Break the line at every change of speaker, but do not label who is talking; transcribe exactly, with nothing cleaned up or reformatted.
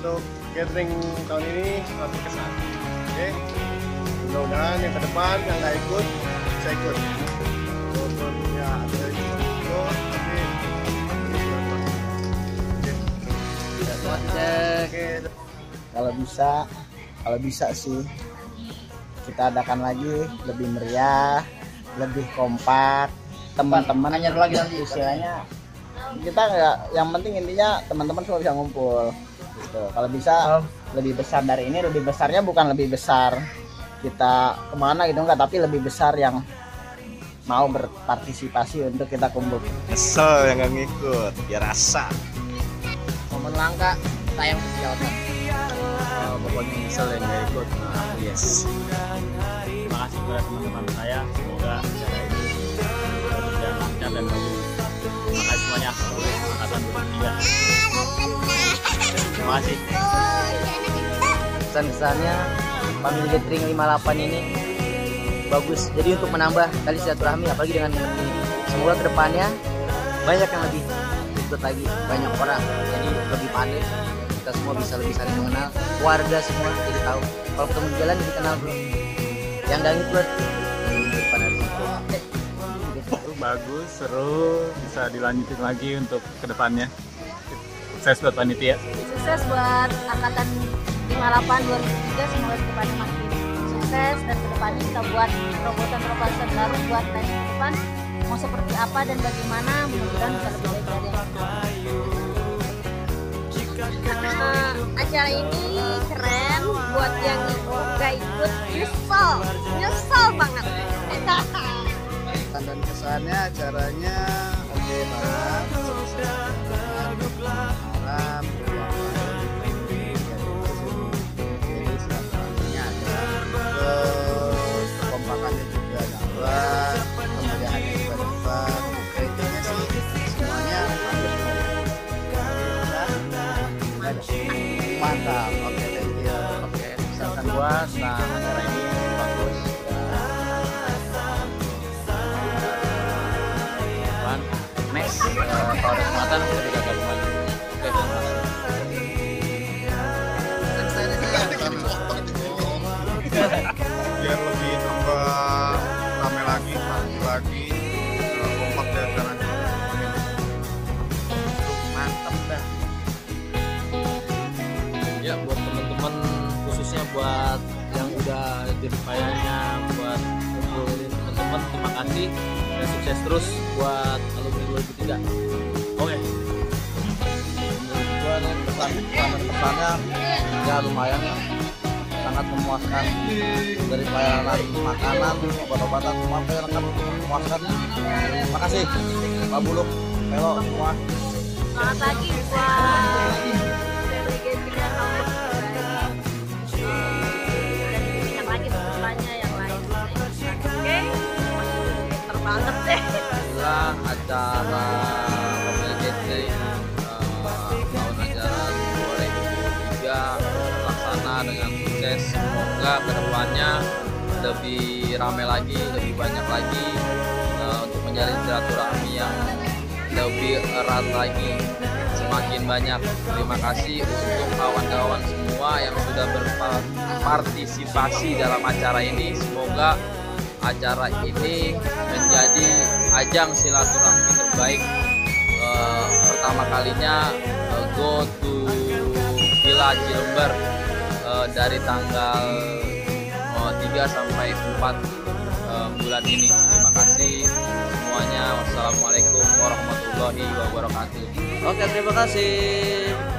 untuk gathering tahun ini sangat berkesan. Oke, mudah-mudahan yang ke depan yang nggak ikut bisa ikut. Walaupun ya ada yang ikut, tapi
Oke. Kalau bisa, kalau bisa sih kita adakan lagi lebih meriah, lebih kompak. Teman-teman hanya lagi nanti istilahnya kita nggak, yang penting intinya teman-teman semua bisa ngumpul gitu. Kalau bisa lebih besar dari ini, lebih besarnya bukan lebih besar kita kemana gitu enggak, tapi lebih besar yang mau berpartisipasi untuk kita kumpul.
Kesel yang nggak ngikut, ya rasa.
Momen langka tayang perjalanan.
Oh, pokoknya nyesel yang nggak ikut. Nah, aku yes.
Terima kasih kepada teman-teman saya, semoga acara ini berjalan lancar dan bagus. Terima kasih semuanya, angkatan dua puluh tiga. Terima kasih.
Kesan-kesannya Family Gathering lima puluh delapan ini bagus. Jadi untuk menambah tali silaturahmi apalagi dengan ini, semoga kedepannya banyak yang lebih ikut lagi, banyak orang jadi lebih padat, kita semua bisa lebih saling mengenal, warga semua jadi tahu kalau ketemu di jalan jadi kenal bro. Yang nggak ikut pada situ.
Itu bagus, seru, bisa dilanjutin lagi untuk kedepannya. Sukses buat panitia.
Sukses buat angkatan lima puluh delapan dua ribu tiga, semoga kedepannya makin sukses dan kedepannya kita buat terobosan-terobosan baru buat next ke depan mau seperti apa dan bagaimana, mudah-mudahan bisa lebih baik dari yang
Nah, acara ini keren, buat yang gak ikut nyesel, nyesel banget.
Dan kesannya acaranya oke banget. Malam jadi silaturahminya ada, terus kekompakannya juga dapat, kemeriahannya juga dapat. Intinya sih semuanya mantap. Oke, thank you.
Oke, misalkan puas, nah acara ini bagus. Dan next, uh, kalau ada kesempatan kita juga gabung lagi. Oke, terima kasih.
Biar lebih tambah rame lagi, rame lagi, uh, kompak di acaranya.
Mantap dah.
Ya buat teman-teman, khususnya buat yang udah jadi payahnya, buat kumpulin teman-teman, terima kasih dan sukses terus buat alumni dua ribu tiga. Oke.
Menurut gua nih kesan kesan kesannya ya lumayan lah, sangat memuaskan. Dari pelayanan makanan, obat-obatan semua pelayanan memuaskan. Terima kasih Pak Buluk, Melo semua.
Selamat pagi buat delegasi dan nomor banyak lagi semuanya yang lain. Oke, terbanget deh.
Inilah acara Family Gathering tahun ajaran dua ribu tiga terlaksana dengan sukses. Semoga kedepannya lebih ramai lagi, lebih banyak lagi uh, untuk menjalin silaturahmi yang lebih erat lagi, semakin banyak. Terima kasih untuk kawan-kawan semua yang sudah berpartisipasi dalam acara ini. Semoga acara ini menjadi ajang silaturahmi terbaik uh, pertama kalinya uh, go to Villa Jilber uh, dari tanggal uh, tiga sampai empat uh, bulan ini. Terima kasih semuanya. Wassalamualaikum warahmatullahi wabarakatuh.
Oke, terima kasih.